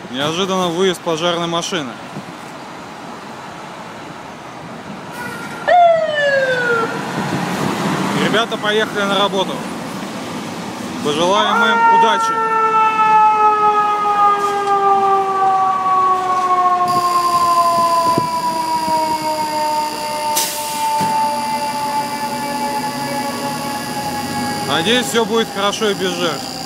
Неожиданно выезд пожарной машины. Ребята поехали на работу. Пожелаем им удачи. Надеюсь, все будет хорошо и без жертв.